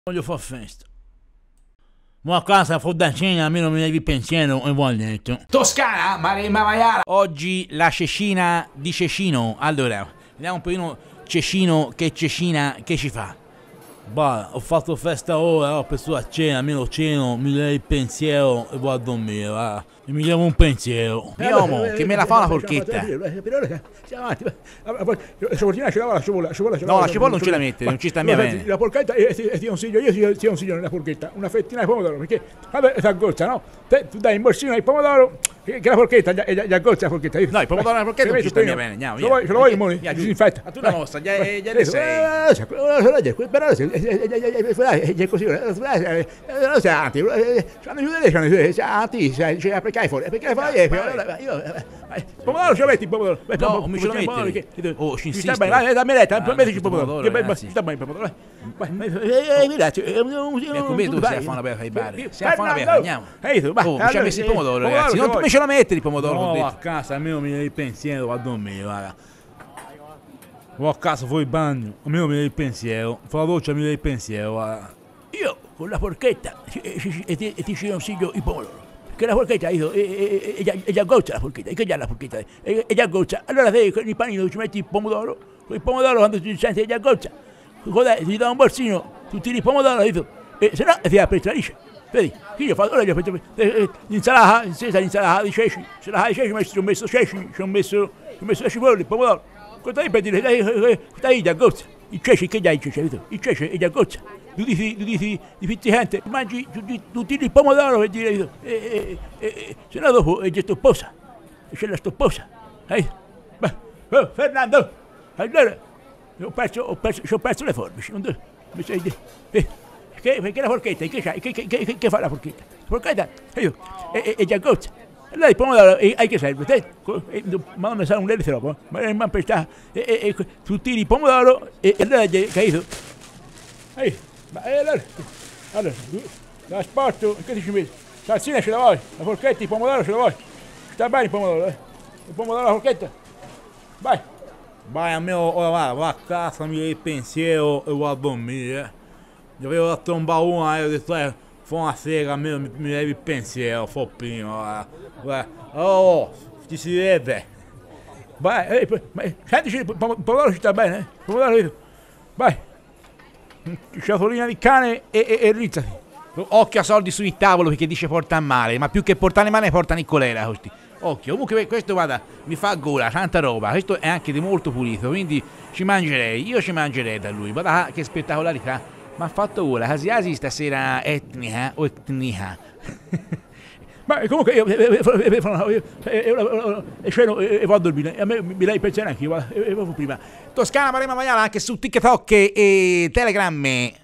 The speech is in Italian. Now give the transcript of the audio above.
Voglio far festa. Ma a casa fu da cena, almeno mi levi il pensiero e vuoi detto. Toscana, Maremma Maiala. Oggi la cecina di Cecino. Allora, vediamo un pochino Cecino che cecina che ci fa. Bah, ho fatto festa ora, ho preso a cena, almeno ceno, mi levo il pensiero e vado a dormire, va. E mi levo un pensiero. Iomo, che me la fa una porchetta. Siamo avanti. La cipollina ce la No, la cipolla non ce la mette, non ci sta mia bene. La porchetta, ti consiglio, io ti consiglio nella porchetta, una fettina di pomodoro, perché vabbè, ti aggozza, no? Tu dai in borsino il pomodoro, che la porchetta gli aggozza la porchetta. No, il pomodoro nella porchetta non ci sta mia bene, andiamo, via. Ce lo vuoi, Moni? Disinfetta. A tu la nostra, già ne sei. È così, pomodoro ce lo metti il pomodoro? No, mi ce lo metti. Oh, ci insisto. Sta bene, dammi letta, mettici il pomodoro, pomodoro. ragazzi. Sta bene il pomodoro. Ecco, me tu sei a fare una bella ai bar. Sei a fare una bella, andiamo. Oh, mi ci ha messo il pomodoro, ragazzi. Non mi ce lo metti il pomodoro, ho No, detto. a casa, almeno mi viene il pensiero, vado a dormire, guarda. O a casa fuori il bagno, almeno mi viene il pensiero. Fa la doccia, mi viene il pensiero, guarda. Io con la porchetta e ti ci consiglio il pomodoro. Che la porchetta e già goccia la porchetta, che già la porchetta e già goccia. Allora te con il panino ci metti il pomodoro quando ti senti già goccia, ti dà un borsino, tu tiri il pomodoro e se no ti apre la liscia. Vedi, io faccio, ora gli ho fatto l'insalata di ceci, se la di ceci ci ho messo ceci, ci ho messo la cipolla, il pomodoro. Cosa per dire, dai già goccia, il ceci che già il ceci è già goccia. Tu dici pizzicante, mangi, tu tiri il pomodoro per dire, se no dopo è già stopposa, c'è la stopposa. Fernando, allora, ci ho perso le forbici, perché la porchetta, che fa la porchetta? La porchetta è già gozza. Allora il pomodoro, a che serve? Ma non mi sa un lei troppo, ma tu tiri il pomodoro e allora hai capito? Allora, la sporto, che ti ci metti? Salsina ce la vuoi, la porchetta, il pomodoro ce la vuoi? Sta bene il pomodoro, Il pomodoro, la porchetta? Vai! Vai, a me ora va a casa, mi viene il pensiero e vado a dormire. Gli avevo dato un baule e ho detto, fa una sera, a me mi levi il pensiero, fa prima, oh, ci si vede. Vai, sentici, il pomodoro ci sta bene, Il pomodoro, vai. Ciotolina di cane e rizzati. Occhio a soldi sul tavolo perché dice porta a male, ma più che portare male portano il colera questi. Occhio, comunque questo guarda, mi fa gola, tanta roba, questo è anche di molto pulito, quindi io ci mangerei da lui, guarda che spettacolarità, mi ha fatto gola, quasi stasera etnica o etnica. Ma comunque io vado a dormire, a me mi dai il pensiero anche io, prima. Toscana Maremma Maiala anche su TikTok e Telegram.